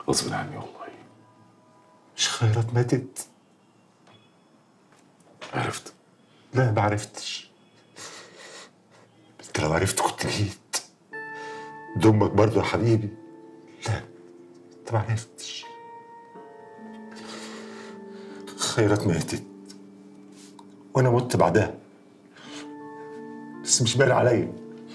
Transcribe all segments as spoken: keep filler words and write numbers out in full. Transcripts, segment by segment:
غصب عني والله. مش خيرت ماتت؟ عرفت؟ لا ما عرفتش. انت لو عرفت كنت جيت. دمك برضه يا حبيبي. لا انت ما عرفتش. خيرت ماتت وانا مت بعدها، بس مش باين عليا.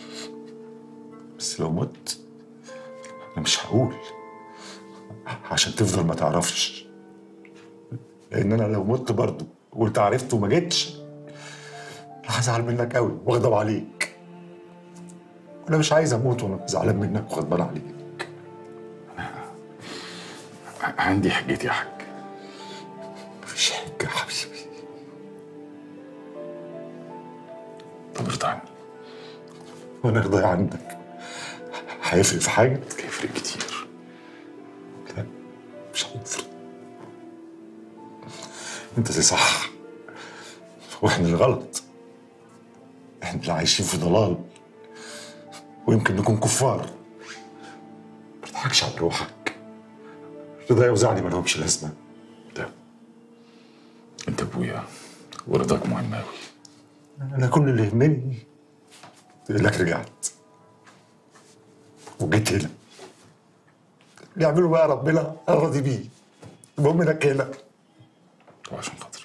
بس لو مت انا مش هقول عشان تفضل ما تعرفش، لان انا لو مت برضه وانت عرفت وما جيتش انا هزعل منك قوي واغضب عليك، وانا مش عايز اموت وانا زعلان منك وغضبان عليك. انا عندي حجتي يا حاج. مفيش حجه يا حبيبي. طب ارضى عني. وانا رضاي عندك هيفرق في حاجه؟ هيفرق كتير. لا مش هيفرق. انت اللي صح واحنا اللي غلط. احنا اللي عايشين في ضلال ويمكن نكون كفار. ما تضحكش على روحك. رضايا وزعلي ما لهمش لازمه. ده انت ابويا ورضاك مهم قوي. انا كل اللي يهمني انك رجعت وجيت هنا. اللي يعمله بقى ربنا انا راضي بيه. المهم انك هنا. وعشان خاطري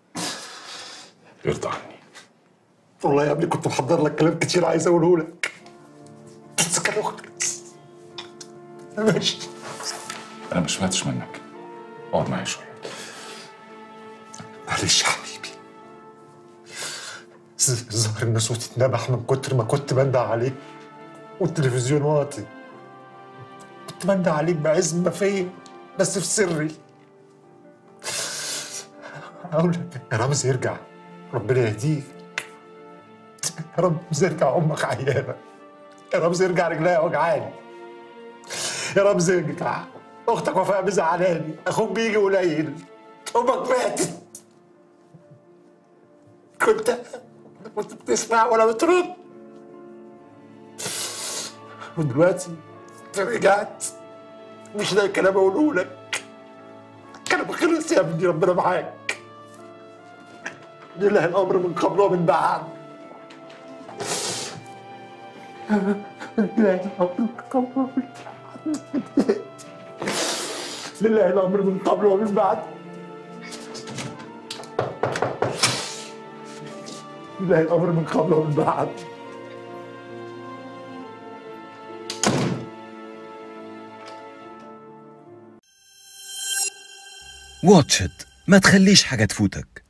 ارضى عني. والله يا ابني كنت محضر لك كلام كتير عايز اقوله لك، بس كان خلص. ماشي. انا ما سمعتش منك. اقعد معايا شويه. معلش يا حبيبي. الظاهر ان صوتي اتنبح من كتر ما كنت بندع عليك والتلفزيون واطي. كنت بندع عليك بعز ما فيا بس في سري. اقول لك يا رمزي ارجع، ربنا يهديك. يا رمزي ارجع، امك عيانه. يا رمزي ارجع، رجليها وجعاني. يا رمزي ارجع، اختك وفاء مزعلاني، اخوك بيجي قليل، امك ماتت. كنت كنت بتسمع ولا بترد؟ ودلوقتي رجعت مش لاقي كلام اقوله لك. كلام خلص يا ابني، ربنا معاك. لله الامر من قبل ومن بعد. لله الامر من قبل ومن بعد. لله الامر من قبل ومن بعد. لله الامر من قبل ومن بعد. واتش إت، ما تخليش حاجة تفوتك.